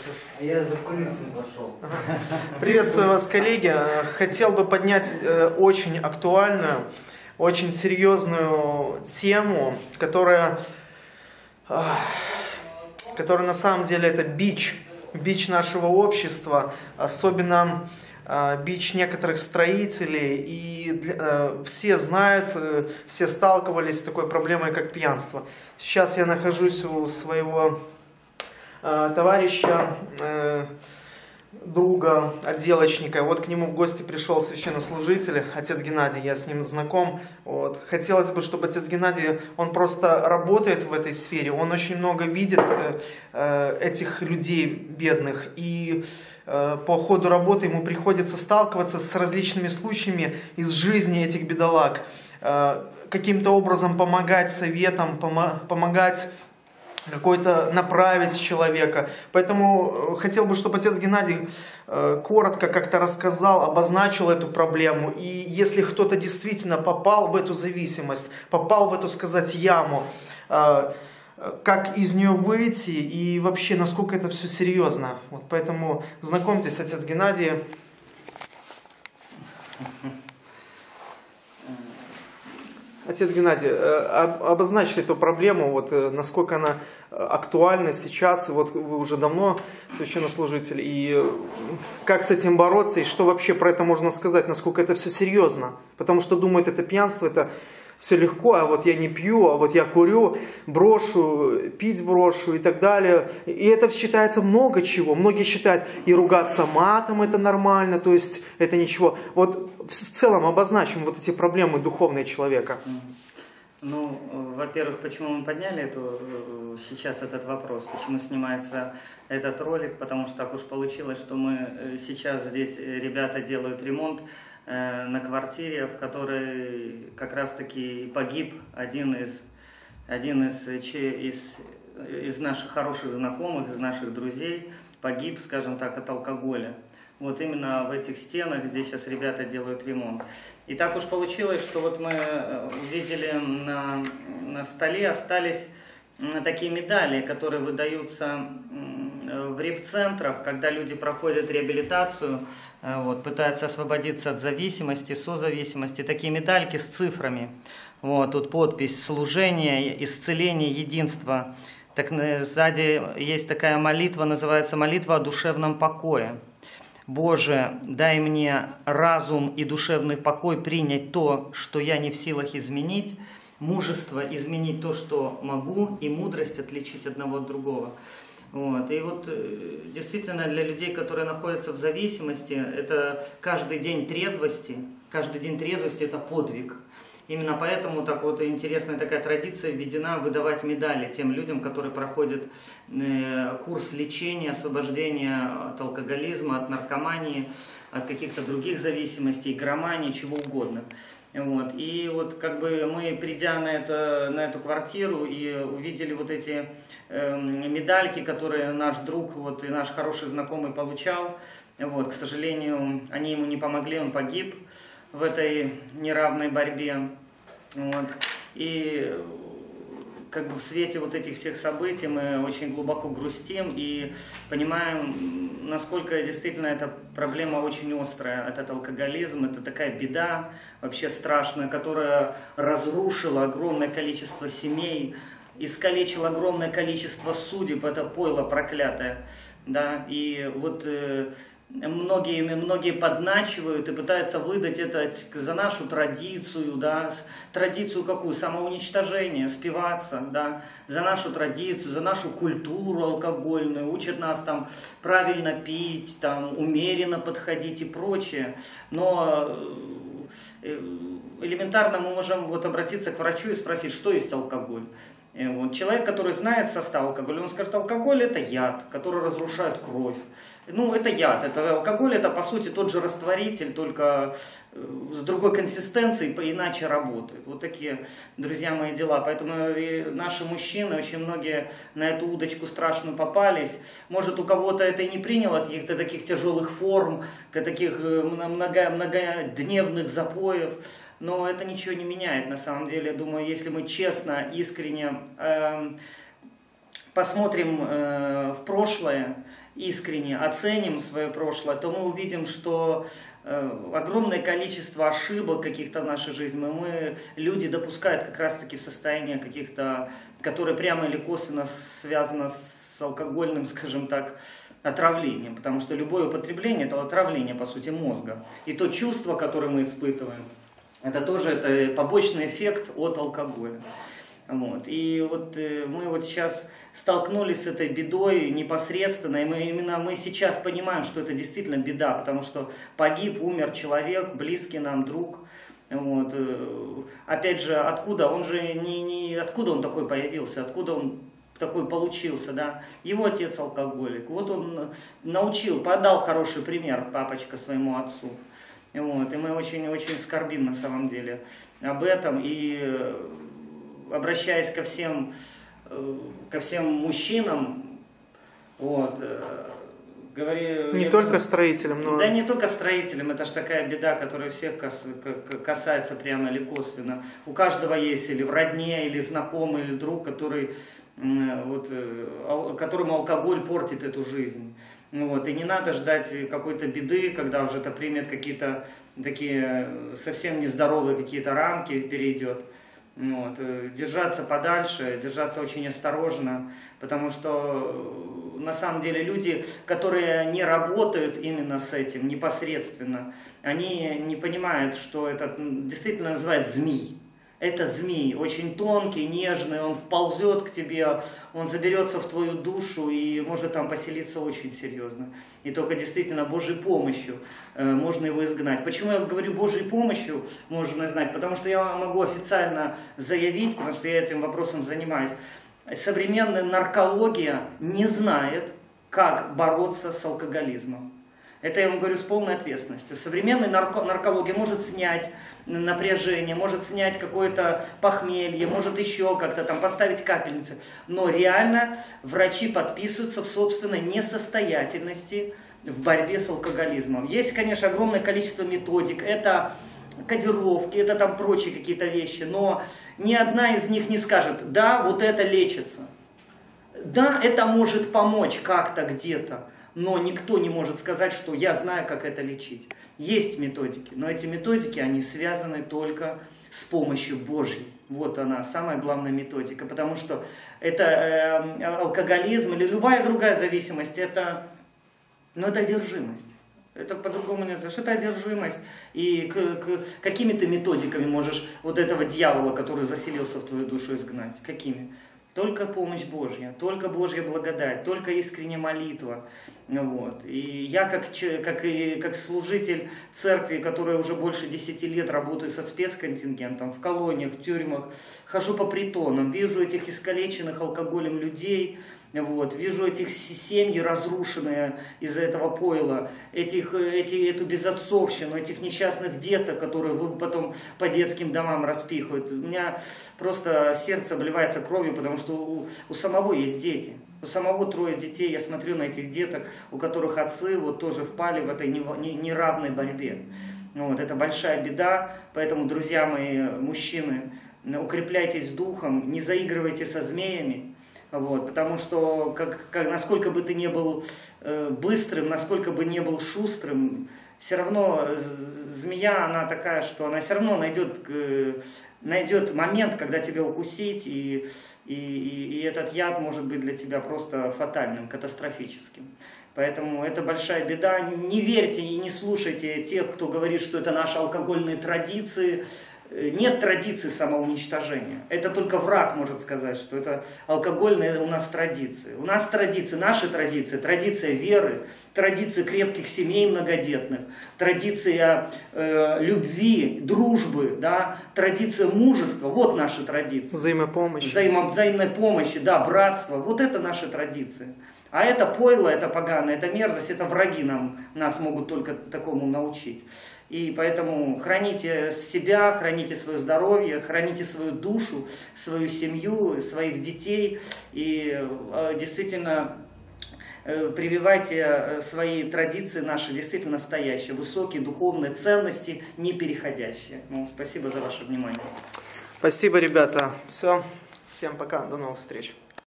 А я за кулисы пошел. Приветствую вас, коллеги. Хотел бы поднять очень актуальную, очень серьезную тему, которая на самом деле это бич нашего общества, особенно бич некоторых строителей. И все знают, все сталкивались с такой проблемой, как пьянство. Сейчас я нахожусь у своего товарища, друга, отделочника. Вот к нему в гости пришел священнослужитель, отец Геннадий, я с ним знаком. Вот. Хотелось бы, чтобы отец Геннадий, он просто работает в этой сфере, он очень много видит этих людей бедных, и по ходу работы ему приходится сталкиваться с различными случаями из жизни этих бедолаг, каким-то образом помогать советам, помогать какой-то направить человека. Поэтому хотел бы, чтобы отец Геннадий коротко как-то рассказал, обозначил эту проблему. И если кто-то действительно попал в эту зависимость, попал в эту, сказать, яму, как из нее выйти и вообще, насколько это все серьезно. Вот поэтому знакомьтесь, отец Геннадий. Отец Геннадий, обозначьте эту проблему, вот, насколько она актуальна сейчас, вот вы уже давно священнослужитель, и как с этим бороться, и что вообще про это можно сказать, насколько это все серьезно, потому что думают, это пьянство, это все легко, а вот я не пью, а вот я курю, брошу, пить брошу и так далее. И это считается много чего. Многие считают, и ругаться матом это нормально, то есть это ничего. Вот в целом обозначим вот эти проблемы духовные человека. Ну, во-первых, почему мы подняли сейчас этот вопрос, почему снимается этот ролик, потому что так уж получилось, что мы сейчас здесь, ребята делают ремонт на квартире, в которой как раз-таки погиб один из наших хороших знакомых, из наших друзей, погиб, скажем так, от алкоголя. Вот именно в этих стенах, где сейчас ребята делают ремонт. И так уж получилось, что вот мы увидели на столе остались такие медали, которые выдаются в реп-центрах, когда люди проходят реабилитацию, вот, пытаются освободиться от зависимости, созависимости. Такие медальки с цифрами. Вот, тут подпись «Служение, исцеление, единство». Так, сзади есть такая молитва, называется «Молитва о душевном покое». «Боже, дай мне разум и душевный покой принять то, что я не в силах изменить, мужество изменить то, что могу, и мудрость отличить одного от другого». Вот. И вот действительно для людей, которые находятся в зависимости, это каждый день трезвости это подвиг. Именно поэтому так вот интересная такая традиция введена выдавать медали тем людям, которые проходят курс лечения, освобождения от алкоголизма, от наркомании, от каких-то других зависимостей, игромании, чего угодно. Вот. И вот как бы мы, придя на эту квартиру и увидели вот эти медальки, которые наш друг вот, и наш хороший знакомый получал, вот, к сожалению, они ему не помогли, он погиб в этой неравной борьбе. Вот. И как бы в свете вот этих всех событий мы очень глубоко грустим и понимаем, насколько действительно эта проблема очень острая. Этот алкоголизм, это такая беда вообще страшная, которая разрушила огромное количество семей, искалечила огромное количество судеб, это пойло проклятое. Да? И вот многие подначивают и пытаются выдать это за нашу традицию, да, традицию какую? Самоуничтожение, спиваться, да, за нашу традицию, за нашу культуру алкогольную, учат нас там правильно пить, там, умеренно подходить и прочее. Но элементарно мы можем вот обратиться к врачу и спросить, что есть алкоголь. Вот. Человек, который знает состав алкоголя, он скажет, алкоголь это яд, который разрушает кровь. Ну, это яд, алкоголь это по сути тот же растворитель, только с другой консистенцией, иначе работает. Вот такие, друзья мои, дела. Поэтому и наши мужчины, очень многие на эту удочку страшную попались. Может, у кого-то это и не приняло каких-то таких тяжелых форм, таких многодневных запоев. Но это ничего не меняет, на самом деле. Я думаю, если мы честно, искренне посмотрим в прошлое искренне оценим свое прошлое, то мы увидим, что огромное количество ошибок каких-то в нашей жизни люди допускают как раз-таки в состояние каких-то, которые прямо или косвенно связано с алкогольным, скажем так, отравлением. Потому что любое употребление – это отравление, по сути, мозга. И то чувство, которое мы испытываем, это тоже побочный эффект от алкоголя. Вот. И вот мы вот сейчас столкнулись с этой бедой непосредственно, и мы сейчас понимаем, что это действительно беда, потому что погиб, умер человек, близкий нам друг. Вот. Опять же, откуда? Он же откуда он такой появился, откуда он такой получился, да? Его отец алкоголик. Вот он научил, подал хороший пример папочка своему отцу. Вот. И мы очень-очень скорбим на самом деле об этом. И обращаясь ко всем мужчинам, вот, говорю... Не только строителям, но... Да не только строителям, это же такая беда, которая всех касается прямо или косвенно. У каждого есть или в родне, или знакомый, или друг, которому алкоголь портит эту жизнь. Вот. И не надо ждать какой-то беды, когда уже это примет какие-то такие совсем нездоровые какие-то рамки, перейдет. Вот. Держаться подальше, держаться очень осторожно, потому что на самом деле люди, которые не работают именно с этим непосредственно, они не понимают, что это действительно называют змей. Это змей, очень тонкий, нежный, он вползет к тебе, он заберется в твою душу и может там поселиться очень серьезно. И только действительно Божьей помощью можно его изгнать. Почему я говорю Божьей помощью можно изгнать? Потому что я могу официально заявить, потому что я этим вопросом занимаюсь. Современная наркология не знает, как бороться с алкоголизмом. Это я вам говорю с полной ответственностью. Современная наркология может снять напряжение, может снять какое-то похмелье, может еще как-то там поставить капельницы. Но реально врачи подписываются в собственной несостоятельности в борьбе с алкоголизмом. Есть, конечно, огромное количество методик. Это кодировки, это там прочие какие-то вещи. Но ни одна из них не скажет: да, вот это лечится. Да, это может помочь как-то где-то. Но никто не может сказать, что я знаю, как это лечить. Есть методики, но эти методики, они связаны только с помощью Божьей. Вот она, самая главная методика. Потому что это алкоголизм или любая другая зависимость, это одержимость. Это по-другому не назовешь. Это одержимость. И какими ты методиками можешь вот этого дьявола, который заселился в твою душу, изгнать? Какими? Только помощь Божья, только Божья благодать, только искренняя молитва. Вот. И я как служитель церкви, который уже больше 10 лет работаю со спецконтингентом, в колониях, в тюрьмах, хожу по притонам, вижу этих искалеченных алкоголем людей, вот, вижу этих семьи разрушенные из-за этого пойла, эту безотцовщину, этих несчастных деток, которые потом по детским домам распихивают. У меня просто сердце обливается кровью, потому что у самого есть дети. У самого 3 детей, я смотрю на этих деток, у которых отцы вот тоже впали в этой неравной борьбе. Вот, это большая беда, поэтому, друзья мои, мужчины, укрепляйтесь духом, не заигрывайте со змеями. Вот, потому что насколько бы ты не был быстрым, насколько бы не был шустрым, все равно змея, она такая, что она все равно найдет момент, когда тебя укусить, и этот яд может быть для тебя просто фатальным, катастрофическим. Поэтому это большая беда. Не верьте и не слушайте тех, кто говорит, что это наши алкогольные традиции. Нет традиции самоуничтожения. Это только враг может сказать, что это алкогольные у нас традиции. У нас традиции, наши традиции, традиция веры, традиция крепких семей многодетных, традиция любви, дружбы, да, традиция мужества. Вот наши традиции. Взаимопомощи. Взаимной помощи, да, братства. Вот это наши традиции. А это пойло, это поганое, это мерзость, это враги нас могут только такому научить. И поэтому храните себя, храните свое здоровье, храните свою душу, свою семью, своих детей. И действительно прививайте свои традиции наши, действительно настоящие, высокие духовные ценности, не переходящие. Ну, спасибо за ваше внимание. Спасибо, ребята. Все. Всем пока. До новых встреч.